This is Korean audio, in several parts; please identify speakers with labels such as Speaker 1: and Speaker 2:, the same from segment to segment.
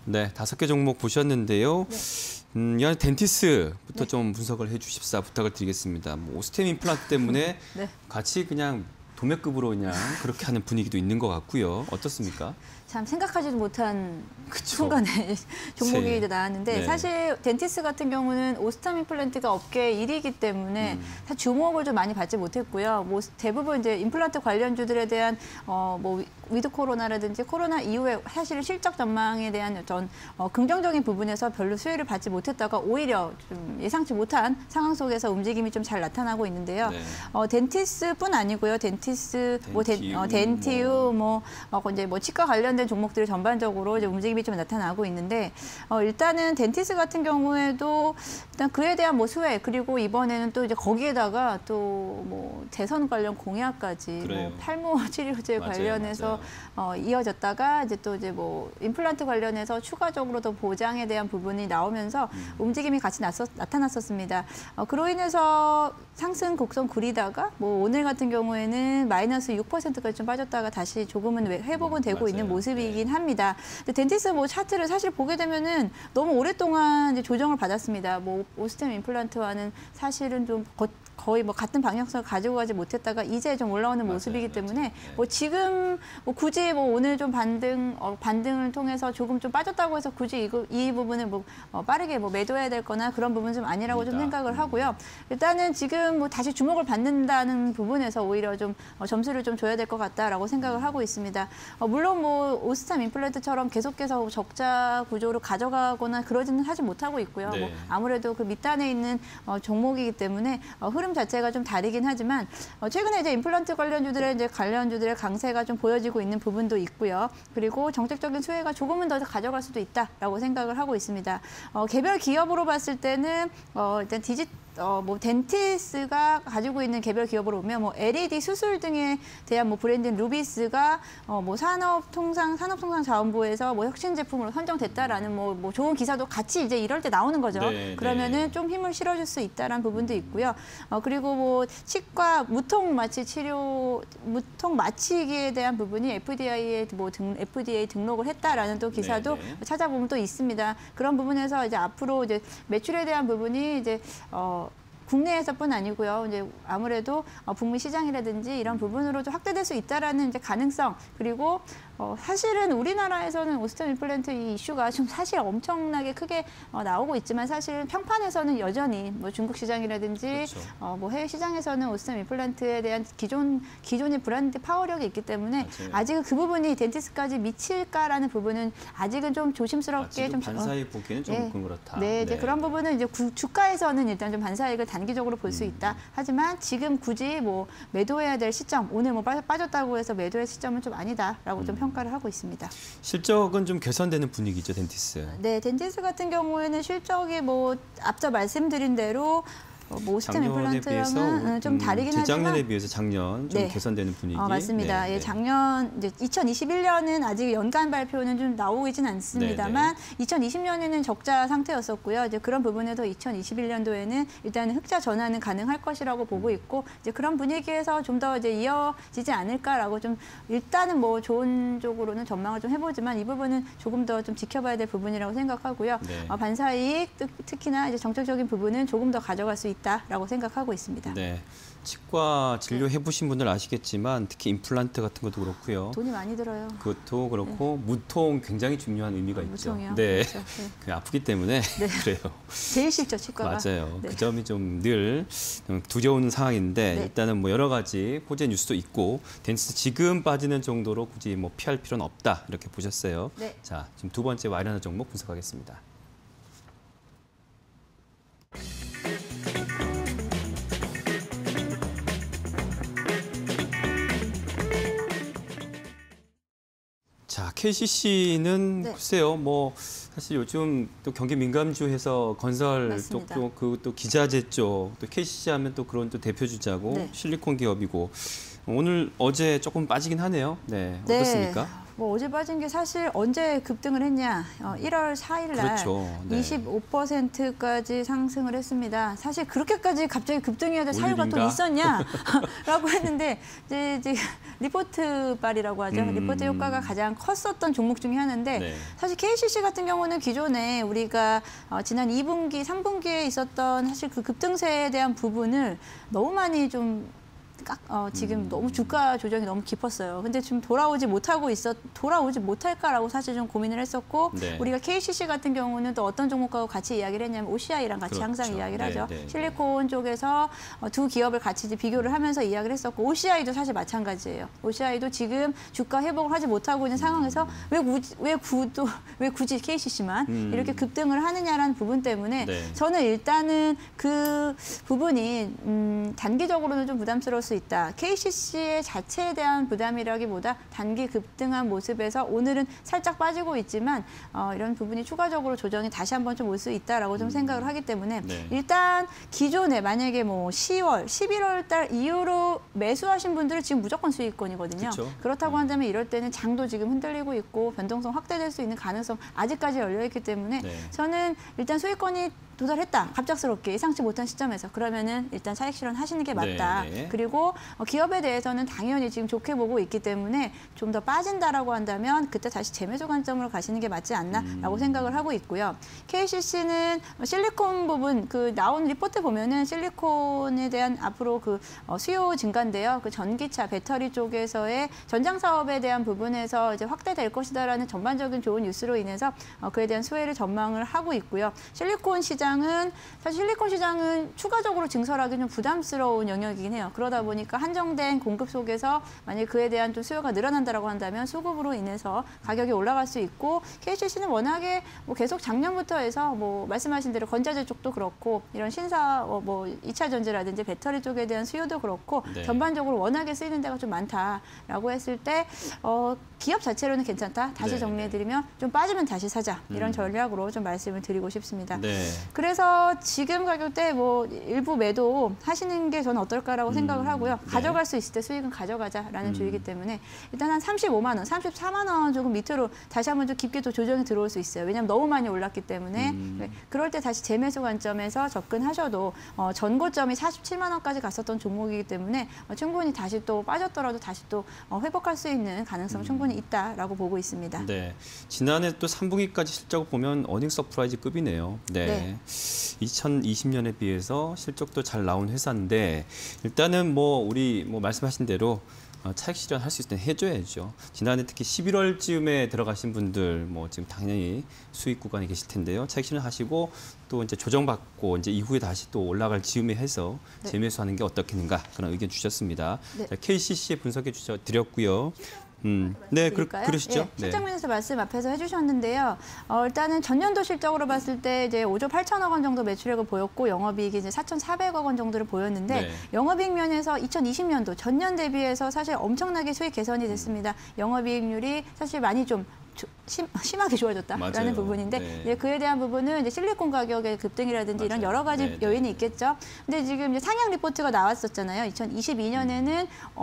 Speaker 1: 네, 5개 종목 보셨는데요.
Speaker 2: 네.
Speaker 1: 이 덴티스부터
Speaker 2: 네.
Speaker 1: 좀 분석을 해주십사 부탁을 드리겠습니다. 뭐 오스템 임플란트 때문에
Speaker 2: 네.
Speaker 1: 같이 그냥 도매급으로 그냥 그렇게 하는 분위기도 있는 것 같고요. 어떻습니까?
Speaker 2: 참 생각하지도 못한
Speaker 1: 그쵸.
Speaker 2: 순간에 종목이 이제 나왔는데
Speaker 1: 네.
Speaker 2: 사실 덴티스 같은 경우는 오스템 임플란트가 업계 1위이기 때문에 사실 주목을 좀 많이 받지 못했고요. 뭐 대부분 이제 임플란트 관련주들에 대한 뭐 위드 코로나라든지 코로나 이후에 사실 실적 전망에 대한 어떤 긍정적인 부분에서 별로 수혜를 받지 못했다가 오히려 좀 예상치 못한 상황 속에서 움직임이 좀 잘 나타나고 있는데요.
Speaker 1: 네.
Speaker 2: 덴티스뿐 아니고요. 덴티스, 덴티유, 이제 뭐 치과 관련된 종목들이 전반적으로 이제 움직임이 좀 나타나고 있는데 일단은 덴티스 같은 경우에도 일단 그에 대한 뭐 수혜 그리고 이번에는 또 이제 거기에다가 또 뭐 대선 관련 공약까지 뭐 탈모 치료제 관련해서 이어졌다가 이제 또 이제 뭐 임플란트 관련해서 추가적으로 더 보장에 대한 부분이 나오면서 움직임이 같이 나타났었습니다. 그로 인해서 상승 곡선 그리다가 뭐 오늘 같은 경우에는 마이너스 6%까지 좀 빠졌다가 다시 조금은 회복은 되고 있는 모습이긴 합니다. 근데 덴티스 뭐 차트를 사실 보게 되면은 너무 오랫동안 이제 조정을 받았습니다. 뭐 오스템 임플란트와는 사실은 좀 거의 뭐 같은 방향성을 가지고 가지 못했다가 이제 좀 올라오는 모습이기 때문에 뭐 지금 뭐 굳이 뭐 오늘 좀 반등을 통해서 조금 좀 빠졌다고 해서 굳이 이 부분을 뭐 빠르게 뭐 매도해야 될 거나 그런 부분은 좀 아니라고 좀 생각을 하고요. 일단은 지금 뭐 다시 주목을 받는다는 부분에서 오히려 좀 점수를 좀 줘야 될 것 같다라고 생각을 하고 있습니다. 물론 뭐 오스템 임플란트처럼 계속해서 적자 구조로 가져가거나 그러지는 하지 못하고 있고요.
Speaker 1: 네.
Speaker 2: 뭐 아무래도 그 밑단에 있는 종목이기 때문에 흐름 자체가 좀 다르긴 하지만 최근에 이제 임플란트 관련주들의 강세가 좀 보여지고 있는 부분도 있고요. 그리고 정책적인 수혜가 조금은 더 가져갈 수도 있다라고 생각을 하고 있습니다. 개별 기업으로 봤을 때는 일단 뭐 덴티스가 가지고 있는 개별 기업으로 보면 뭐 LED 수술 등에 대한 뭐 브랜드인 루비스가 뭐 산업통상자원부에서 뭐 혁신 제품으로 선정됐다라는 뭐 좋은 기사도 같이 이제 이럴 때 나오는 거죠.
Speaker 1: 네,
Speaker 2: 그러면은 좀 힘을 실어줄 수 있다라는 부분도 있고요. 그리고 뭐 치과 무통 마취기에 대한 부분이 FDA 등록을 했다라는 또 기사도 찾아보면 또 있습니다. 그런 부분에서 이제 앞으로 이제 매출에 대한 부분이 이제 국내에서뿐 아니고요. 이제 아무래도 북미 시장이라든지 이런 부분으로 좀 확대될 수 있다라는 이제 가능성 그리고 사실은 우리나라에서는 오스템 임플란트 이 이슈가 좀 사실 엄청나게 크게 나오고 있지만 사실 평판에서는 여전히 뭐 중국 시장이라든지 뭐 해외 시장에서는 오스템 임플란트에 대한 기존의 브랜드 파워력이 있기 때문에 아직은 그 부분이 덴티스까지 미칠까라는 부분은 아직은 좀 조심스럽게 좀
Speaker 1: 반사익 보기에는 좀 그렇다.
Speaker 2: 네, 이제 그런 부분은 이제 주가에서는 일단 좀 반사익을 단기적으로 볼 수 있다. 하지만 지금 굳이 뭐 매도해야 될 시점, 오늘 뭐 빠졌다고 해서 매도할 시점은 좀 아니다라고 좀 평가를 하고 있습니다.
Speaker 1: 실적은 좀 개선되는 분위기죠, 덴티스.
Speaker 2: 네, 덴티스 같은 경우에는 실적이 뭐 앞서 말씀드린 대로 뭐 오스템 임플란트랑은 좀 다르긴 하지만
Speaker 1: 재작년에 비해서 작년 좀 개선되는 분위기.
Speaker 2: 맞습니다. 예, 작년 이제 2021년은 아직 연간 발표는 좀 나오진 않습니다만 2020년에는 적자 상태였었고요. 이제 그런 부분에서 2021년도에는 일단 흑자 전환은 가능할 것이라고 보고 있고 이제 그런 분위기에서 좀 더 이제 이어지지 않을까라고 좀 일단은 뭐 좋은 쪽으로는 전망을 좀 해보지만 이 부분은 조금 더 좀 지켜봐야 될 부분이라고 생각하고요. 반사이익 특히나 이제 정책적인 부분은 조금 더 가져갈 수 있다라고 생각하고 있습니다.
Speaker 1: 네, 치과 진료 해보신 분들 아시겠지만 특히 임플란트 같은 것도 그렇고요.
Speaker 2: 돈이 많이 들어요.
Speaker 1: 그것도 그렇고 무통 굉장히 중요한 의미가 있죠.
Speaker 2: 무통이요?
Speaker 1: 네,
Speaker 2: 그렇죠.
Speaker 1: 아프기 때문에 그래요.
Speaker 2: 제일 싫죠, 치과가.
Speaker 1: 맞아요. 그 점이 좀 늘 두려운 상황인데 일단은 뭐 여러 가지 호재 뉴스도 있고 덴티스 지금 빠지는 정도로 굳이 뭐 피할 필요는 없다 이렇게 보셨어요. 자, 지금 두 번째 와이런너 종목 분석하겠습니다. 자, KCC는 글쎄요, 뭐 사실 요즘 또 경기 민감주 해서 건설 또 기자재 쪽, 또 KCC 하면 또 그런 또 대표 주자고 실리콘 기업이고 오늘 어제 조금 빠지긴 하네요. 네, 어떻습니까?
Speaker 2: 뭐 어제 빠진 게 사실 언제 급등을 했냐? 1월 4일 날 25%까지 상승을 했습니다. 사실 그렇게까지 갑자기 급등해야 될 사유가 또 있었냐? 라고 했는데 이제 리포트발이라고 하죠. 리포트 효과가 가장 컸었던 종목 중에 하나인데
Speaker 1: 네.
Speaker 2: 사실 KCC 같은 경우는 기존에 우리가 지난 2분기, 3분기에 있었던 사실 그 급등세에 대한 부분을 너무 많이 좀 지금 너무 주가 조정이 너무 깊었어요. 근데 지금 돌아오지 못할까라고 사실 좀 고민을 했었고
Speaker 1: 네.
Speaker 2: 우리가 KCC 같은 경우는 또 어떤 종목하고 같이 이야기를 했냐면 OCI랑 같이
Speaker 1: 그렇죠.
Speaker 2: 항상 이야기를 하죠.
Speaker 1: 네, 네,
Speaker 2: 실리콘 쪽에서 두 기업을 같이 이제 비교를 하면서 이야기를 했었고 OCI도 사실 마찬가지예요. OCI도 지금 주가 회복을 하지 못하고 있는 상황에서 왜 굳이 KCC만 이렇게 급등을 하느냐라는 부분 때문에
Speaker 1: 네.
Speaker 2: 저는 일단은 그 부분이 단기적으로는 좀 부담스러울 수 있다. KCC의 자체에 대한 부담이라기보다 단기 급등한 모습에서 오늘은 살짝 빠지고 있지만 이런 부분이 추가적으로 조정이 다시 한번 좀 올 수 있다라고 좀 생각을 하기 때문에
Speaker 1: 네.
Speaker 2: 일단 기존에 만약에 뭐 10월, 11월 달 이후로 매수하신 분들은 지금 무조건 수익권이거든요.
Speaker 1: 그쵸.
Speaker 2: 그렇다고 한다면 이럴 때는 장도 지금 흔들리고 있고 변동성 확대될 수 있는 가능성 아직까지 열려 있기 때문에
Speaker 1: 네.
Speaker 2: 저는 일단 수익권이 도달했다. 갑작스럽게 예상치 못한 시점에서 그러면은 일단 차익 실현하시는 게 맞다.
Speaker 1: 네, 네.
Speaker 2: 그리고 기업에 대해서는 당연히 지금 좋게 보고 있기 때문에 좀 더 빠진다라고 한다면 그때 다시 재매수 관점으로 가시는 게 맞지 않나라고 생각을 하고 있고요. KCC는 실리콘 부분 그 나온 리포트 보면은 실리콘에 대한 앞으로 그 수요 증가인데요. 그 전기차 배터리 쪽에서의 전장 사업에 대한 부분에서 이제 확대될 것이다라는 전반적인 좋은 뉴스로 인해서 그에 대한 수혜를 전망을 하고 있고요. 실리콘 시장은 사실 실리콘 시장은 추가적으로 증설하기 좀 부담스러운 영역이긴 해요. 그러다 보니까 한정된 공급 속에서 만약 그에 대한 좀 수요가 늘어난다라고 한다면 수급으로 인해서 가격이 올라갈 수 있고 KCC는 워낙에 뭐 계속 작년부터 해서 뭐 말씀하신 대로 건자재 쪽도 그렇고 이런 신사 뭐 2차 전지라든지 배터리 쪽에 대한 수요도 그렇고
Speaker 1: 네.
Speaker 2: 전반적으로 워낙에 쓰이는 데가 좀 많다라고 했을 때 기업 자체로는 괜찮다. 다시
Speaker 1: 네.
Speaker 2: 정리해드리면 좀 빠지면 다시 사자 이런 전략으로 좀 말씀을 드리고 싶습니다.
Speaker 1: 네.
Speaker 2: 그래서 지금 가격대 뭐 일부 매도 하시는 게 저는 어떨까라고 생각을 하고요.
Speaker 1: 네.
Speaker 2: 가져갈 수 있을 때 수익은 가져가자라는 주의이기 때문에 일단 한 35만 원, 34만 원 조금 밑으로 다시 한번 좀 깊게 또 조정이 들어올 수 있어요. 왜냐하면 너무 많이 올랐기 때문에 네. 그럴 때 다시 재매수 관점에서 접근하셔도 전고점이 47만 원까지 갔었던 종목이기 때문에 충분히 다시 또 빠졌더라도 다시 또 회복할 수 있는 가능성 충분히 있다라고 보고 있습니다.
Speaker 1: 네. 지난해 또 3분기까지 실적 보면 어닝 서프라이즈급이네요. 네.
Speaker 2: 네.
Speaker 1: 2020년에 비해서 실적도 잘 나온 회사인데 일단은 뭐 우리 뭐 말씀하신 대로 차익 실현할 수 있을 때 해줘야죠. 지난해 특히 11월쯤에 들어가신 분들 뭐 지금 당연히 수익 구간에 계실 텐데요. 차익 실현하시고 또 이제 조정받고 이제 이후에 다시 또 올라갈 즈음에 해서
Speaker 2: 네.
Speaker 1: 재매수하는 게 어떻겠는가 그런 의견 주셨습니다.
Speaker 2: 네.
Speaker 1: 자, KCC에 분석해 드렸고요. 네, 그러시죠.
Speaker 2: 예, 실적 면에서 말씀 앞에서 해주셨는데요. 일단은 전년도 실적으로 봤을 때 이제 5조 8천억 원 정도 매출액을 보였고 영업이익이 이제 4,400억 원 정도를 보였는데
Speaker 1: 네.
Speaker 2: 영업이익 면에서 2020년도 전년 대비해서 사실 엄청나게 수익 개선이 됐습니다. 영업이익률이 사실 많이 좀 심하게 좋아졌다라는
Speaker 1: 맞아요.
Speaker 2: 부분인데
Speaker 1: 네.
Speaker 2: 예, 그에 대한 부분은 이제 실리콘 가격의 급등이라든지 이런
Speaker 1: 맞아요.
Speaker 2: 여러 가지
Speaker 1: 네,
Speaker 2: 요인이
Speaker 1: 네.
Speaker 2: 있겠죠. 근데 지금 이제 상향 리포트가 나왔었잖아요. 2022년에는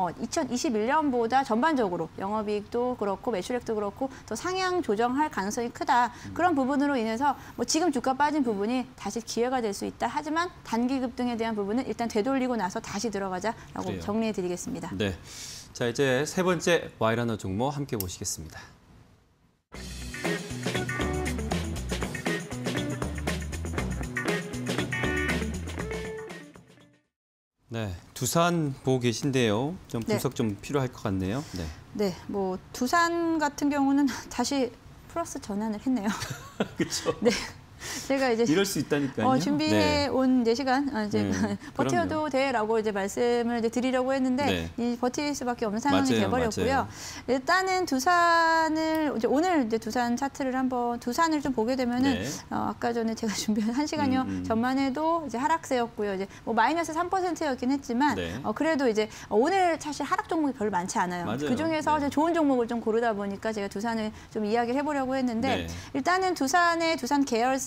Speaker 2: 2021년보다 전반적으로 영업이익도 그렇고 매출액도 그렇고 더 상향 조정할 가능성이 크다. 그런 부분으로 인해서 뭐 지금 주가 빠진 부분이 다시 기회가 될 수 있다. 하지만 단기 급등에 대한 부분은 일단 되돌리고 나서 다시 들어가자라고
Speaker 1: 그래요.
Speaker 2: 정리해드리겠습니다.
Speaker 1: 네. 자, 이제 세 번째 와이러너 종목 함께 보시겠습니다. 네, 두산 보고 계신데요. 좀 분석 좀 필요할 것 같네요. 네.
Speaker 2: 네, 뭐 두산 같은 경우는 다시 플러스 전환을 했네요.
Speaker 1: 그렇죠.
Speaker 2: 네. 제가 이제
Speaker 1: 이럴 수 있다니까요.
Speaker 2: 준비해
Speaker 1: 네.
Speaker 2: 온 이제 시간 이제 버텨도
Speaker 1: 그럼요.
Speaker 2: 돼라고 이제 말씀을 이제 드리려고 했는데 이 버틸 수밖에 없는 상황이 돼버렸고요.
Speaker 1: 맞아요.
Speaker 2: 일단은 두산을 이제 오늘 이제 두산 차트를 한번 두산을 좀 보게 되면은
Speaker 1: 네.
Speaker 2: 아까 전에 제가 준비한 1시간여 전만 해도 이제 하락세였고요. 이제 뭐 마이너스 3%였긴 했지만
Speaker 1: 네.
Speaker 2: 그래도 이제 오늘 사실 하락 종목이 별로 많지 않아요.
Speaker 1: 맞아요.
Speaker 2: 그 중에서
Speaker 1: 네.
Speaker 2: 좋은 종목을 좀 고르다 보니까 제가 두산을 좀 이야기를 해보려고 했는데
Speaker 1: 네.
Speaker 2: 일단은 두산의 두산 계열사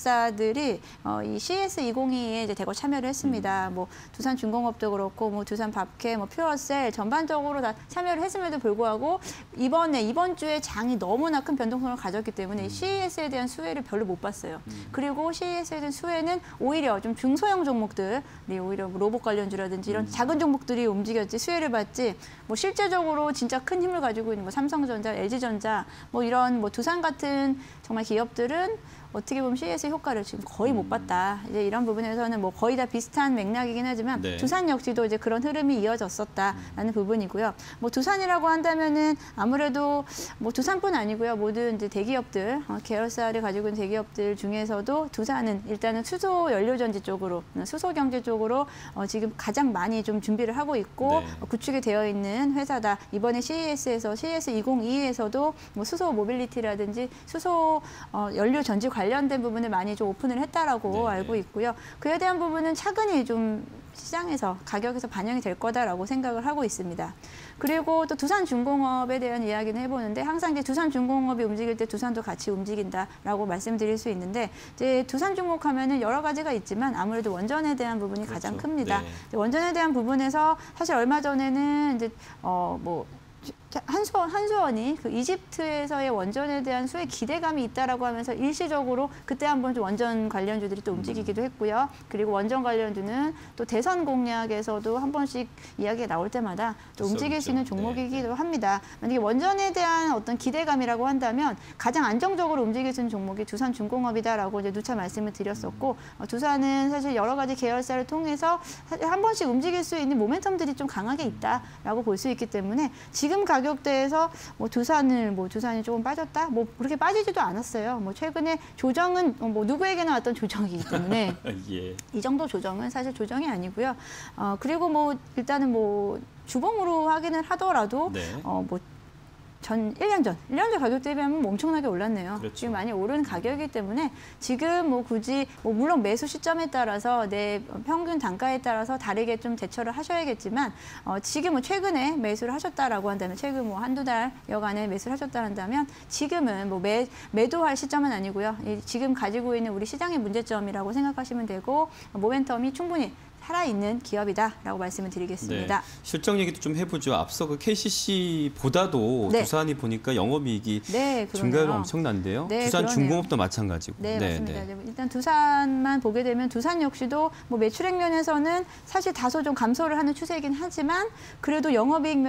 Speaker 2: 계열사들이 이 CS2022에 이제 대거 참여를 했습니다. 뭐 두산중공업도 그렇고, 뭐 두산밥케, 뭐 퓨어셀 전반적으로 다 참여를 했음에도 불구하고 이번 주에 장이 너무나 큰 변동성을 가졌기 때문에 CES에 대한 수혜를 별로 못 봤어요. 그리고 CES에 대한 수혜는 오히려 좀 중소형 종목들이 오히려 로봇 관련주라든지 이런 작은 종목들이 움직였지 수혜를 받지. 뭐 실제적으로 진짜 큰 힘을 가지고 있는 뭐 삼성전자, LG전자 뭐 이런 뭐 두산 같은 정말 기업들은 어떻게 보면 CES 효과를 지금 거의 못 봤다. 이제 이런 부분에서는 뭐 거의 다 비슷한 맥락이긴 하지만
Speaker 1: 네.
Speaker 2: 두산 역시도 이제 그런 흐름이 이어졌었다라는 부분이고요. 뭐 두산이라고 한다면은 아무래도 뭐 두산뿐 아니고요. 모든 이제 대기업들, 계열사를 가지고 있는 대기업들 중에서도 두산은 일단은 수소 연료전지 쪽으로, 수소 경제 쪽으로 지금 가장 많이 좀 준비를 하고 있고
Speaker 1: 네.
Speaker 2: 구축이 되어 있는 회사다. 이번에 CES에서 CES2022에서도 뭐 수소 모빌리티라든지 수소 연료 전지 관련된 부분을 많이 좀 오픈을 했다라고
Speaker 1: 네.
Speaker 2: 알고 있고요. 그에 대한 부분은 차근히 좀 시장에서 가격에서 반영이 될 거다라고 생각을 하고 있습니다. 그리고 또 두산중공업에 대한 이야기는 해보는데 항상 이제 두산중공업이 움직일 때 두산도 같이 움직인다라고 말씀드릴 수 있는데 이제 두산중공업 하면은 여러 가지가 있지만 아무래도 원전에 대한 부분이
Speaker 1: 그렇죠.
Speaker 2: 가장 큽니다.
Speaker 1: 네.
Speaker 2: 원전에 대한 부분에서 사실 얼마 전에는 이제 뭐 한수원이 그 이집트에서의 원전에 대한 수혜 기대감이 있다라고 하면서 일시적으로 그때 한번 좀 원전 관련주들이 또 움직이기도 했고요. 그리고 원전 관련주는 또 대선 공약에서도 한 번씩 이야기가 나올 때마다 또 움직일 수 있는 종목이기도 합니다. 만약에 원전에 대한 어떤 기대감이라고 한다면 가장 안정적으로 움직일 수 있는 종목이 두산중공업이다라고 이제 누차 말씀을 드렸었고 두산은 사실 여러 가지 계열사를 통해서 한 번씩 움직일 수 있는 모멘텀들이 좀 강하게 있다라고 볼 수 있기 때문에 지금 가격대에서 뭐 두산이 조금 빠졌다? 뭐 그렇게 빠지지도 않았어요. 뭐 최근에 조정은 뭐 누구에게나 왔던 조정이기 때문에
Speaker 1: 예.
Speaker 2: 이 정도 조정은 사실 조정이 아니고요. 그리고 뭐 일단은 뭐 주봉으로 확인을 하더라도
Speaker 1: 네.
Speaker 2: 뭐 1년 전 가격 대비하면 엄청나게 올랐네요.
Speaker 1: 그렇죠.
Speaker 2: 지금 많이 오른 가격이기 때문에 지금 뭐 굳이 뭐 물론 매수 시점에 따라서 내 평균 단가에 따라서 다르게 좀 대처를 하셔야겠지만 지금 뭐 최근에 매수를 하셨다라고 한다면 최근 뭐 한두 달여간에 매수를 하셨다 한다면 지금은 뭐 매도할 시점은 아니고요. 지금 가지고 있는 우리 시장의 문제점이라고 생각하시면 되고 모멘텀이 충분히 살아있는 기업이다라고 말씀을 드리겠습니다.
Speaker 1: 네. 실적 얘기도 좀 해보죠. 앞서 그 KCC보다도
Speaker 2: 네.
Speaker 1: 두산이 보니까 영업이익이
Speaker 2: 네,
Speaker 1: 증가율 엄청난데요.
Speaker 2: 네,
Speaker 1: 두산중공업도 마찬가지고.
Speaker 2: 네, 맞습니다. 일단 두산만 보게 되면 두산 역시도 뭐 매출액 면에서는 사실 다소 좀 감소를 하는 추세이긴 하지만 그래도 영업이익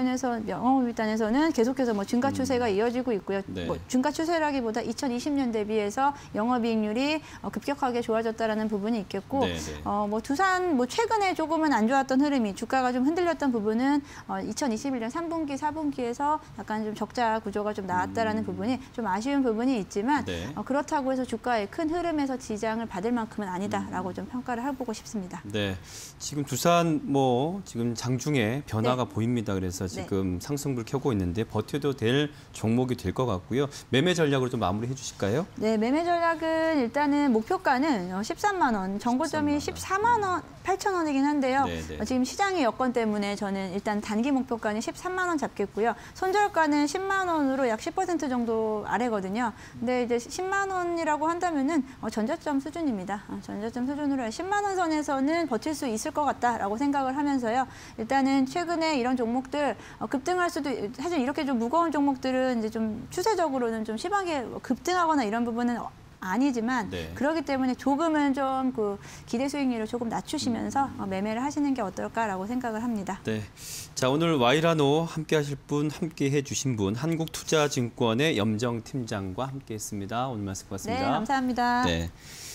Speaker 2: 단에서는 계속해서 뭐 증가 추세가 이어지고 있고요.
Speaker 1: 네.
Speaker 2: 뭐 증가 추세라기보다 2020년 대비해서 영업이익률이 급격하게 좋아졌다라는 부분이 있겠고,
Speaker 1: 네, 네.
Speaker 2: 뭐 두산 뭐 최근에 조금은 안 좋았던 흐름이 주가가 좀 흔들렸던 부분은 2021년 3분기, 4분기에서 약간 좀 적자 구조가 좀 나왔다라는 부분이 좀 아쉬운 부분이 있지만
Speaker 1: 네.
Speaker 2: 그렇다고 해서 주가의 큰 흐름에서 지장을 받을 만큼은 아니다라고 좀 평가를 해보고 싶습니다.
Speaker 1: 네, 지금 두산 뭐 지금 장중에 변화가
Speaker 2: 네.
Speaker 1: 보입니다. 그래서 지금 상승불 켜고 있는데 버텨도 될 종목이 될 것 같고요. 매매 전략으로 좀 마무리해 주실까요?
Speaker 2: 네, 매매 전략은 일단은 목표가는 13만 원, 정고점이 14만 원, 8천 원이긴 한데요.
Speaker 1: 네네.
Speaker 2: 지금 시장의 여건 때문에 저는 일단 단기 목표가는 13만 원 잡겠고요. 손절가는 10만 원으로 약 10% 정도 아래거든요. 근데 이제 10만 원이라고 한다면은 전저점 수준입니다. 전저점 수준으로 10만 원 선에서는 버틸 수 있을 것 같다라고 생각을 하면서요. 일단은 최근에 이런 종목들 급등할 수도 사실 이렇게 좀 무거운 종목들은 이제 좀 추세적으로는 좀 심하게 급등하거나 이런 부분은 아니지만
Speaker 1: 네.
Speaker 2: 그렇기 때문에 조금은 좀 그 기대 수익률을 조금 낮추시면서 매매를 하시는 게 어떨까라고 생각을 합니다.
Speaker 1: 네. 자, 오늘 와이라노 함께 하실 분, 함께 해 주신 분, 한국투자증권의 염정 팀장과 함께 했습니다. 오늘 말씀 고맙습니다.
Speaker 2: 네, 감사합니다.
Speaker 1: 네.